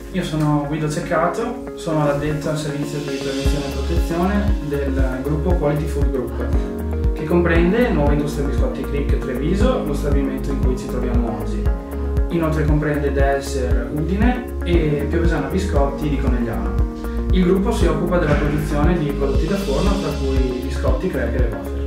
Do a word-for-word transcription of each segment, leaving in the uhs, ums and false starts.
Io sono Guido Ceccato, sono l'addetto al servizio di prevenzione e protezione del gruppo Quality Food Group, che comprende Nuova Industria Biscotti Crick Treviso, lo stabilimento in cui ci troviamo oggi. Inoltre comprende Delser Udine e Piovesana Biscotti di Conegliano. Il gruppo si occupa della produzione di prodotti da forno, tra cui biscotti, cracker e wafer.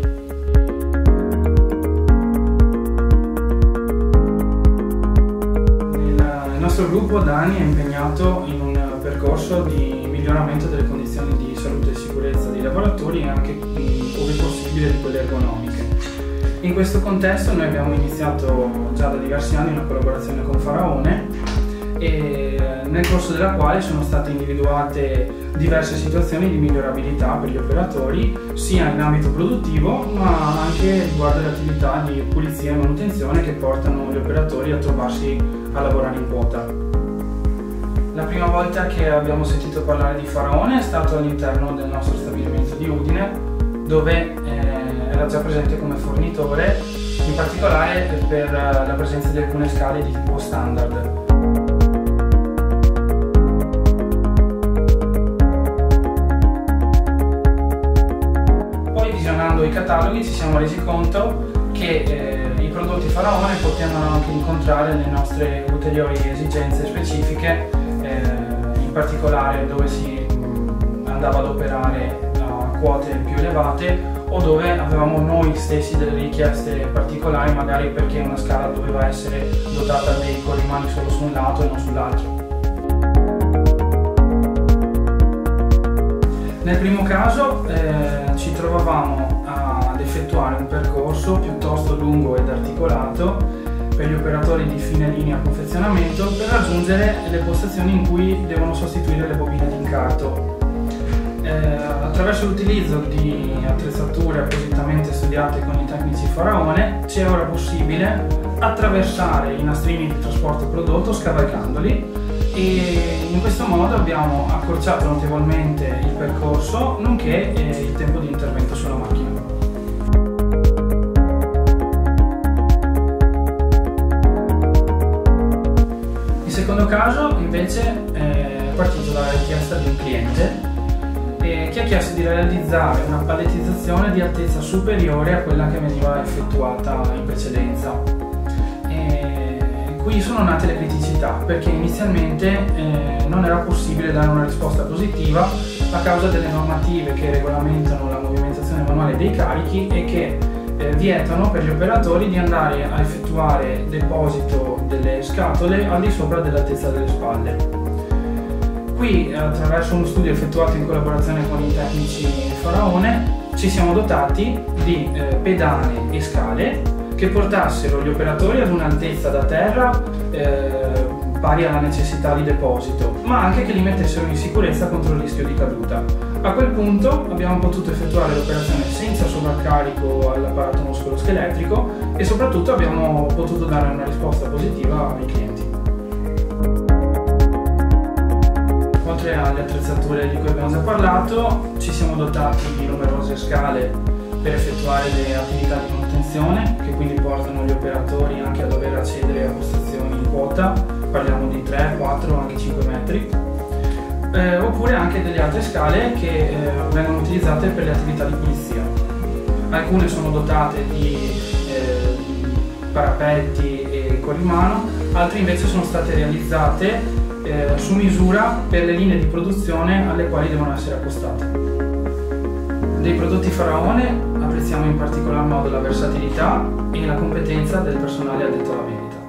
Il nostro gruppo da anni è impegnato in un percorso di miglioramento delle condizioni di salute e sicurezza dei lavoratori e anche, ove possibile, di quelle ergonomiche. In questo contesto noi abbiamo iniziato già da diversi anni una collaborazione con Faraone, e nel corso della quale sono state individuate diverse situazioni di migliorabilità per gli operatori, sia in ambito produttivo ma anche riguardo alle attività di pulizia e manutenzione che portano gli operatori a trovarsi a lavorare in quota. La prima volta che abbiamo sentito parlare di Faraone è stato all'interno del nostro stabilimento di Udine, dove eh, era già presente come fornitore, in particolare per la presenza di alcune scale di tipo standard. Visionando i cataloghi ci siamo resi conto che eh, i prodotti Faraone potevano anche incontrare le nostre ulteriori esigenze specifiche, eh, in particolare dove si mh, andava ad operare a quote più elevate o dove avevamo noi stessi delle richieste particolari, magari perché una scala doveva essere dotata dei corrimani solo su un lato e non sull'altro. Nel primo caso eh, ci trovavamo ad effettuare un percorso piuttosto lungo ed articolato per gli operatori di fine linea confezionamento per raggiungere le postazioni in cui devono sostituire le bobine di incarto. Eh, attraverso l'utilizzo di attrezzature appositamente studiate con i tecnici Faraone ci è ora possibile attraversare i nastrini di trasporto prodotto scavalcandoli, e in questo modo abbiamo accorciato notevolmente il percorso nonché eh, il tempo di intervento sulla macchina. Il secondo caso invece è partito dalla richiesta di un cliente eh, che ha chiesto di realizzare una pallettizzazione di altezza superiore a quella che veniva effettuata in precedenza. Qui sono nate le criticità, perché inizialmente eh, non era possibile dare una risposta positiva a causa delle normative che regolamentano la movimentazione manuale dei carichi e che eh, vietano per gli operatori di andare a effettuare deposito delle scatole al di sopra dell'altezza delle spalle. Qui, attraverso uno studio effettuato in collaborazione con i tecnici Faraone, ci siamo dotati di eh, pedane e scale che portassero gli operatori ad un'altezza da terra eh, pari alla necessità di deposito, ma anche che li mettessero in sicurezza contro il rischio di caduta. A quel punto abbiamo potuto effettuare l'operazione senza sovraccarico all'apparato muscoloscheletrico e soprattutto abbiamo potuto dare una risposta positiva ai clienti. Oltre alle attrezzature di cui abbiamo già parlato, ci siamo dotati di numerose scale per effettuare le attività di manutenzione, che quindi portano gli operatori anche a dover accedere a postazioni in quota, parliamo di tre, quattro, anche cinque metri, eh, oppure anche delle altre scale che eh, vengono utilizzate per le attività di pulizia. Alcune sono dotate di eh, parapetti e corrimano, altre invece sono state realizzate eh, su misura per le linee di produzione alle quali devono essere accostate. Dei prodotti Faraone apprezziamo in particolar modo la versatilità e la competenza del personale addetto alla vendita.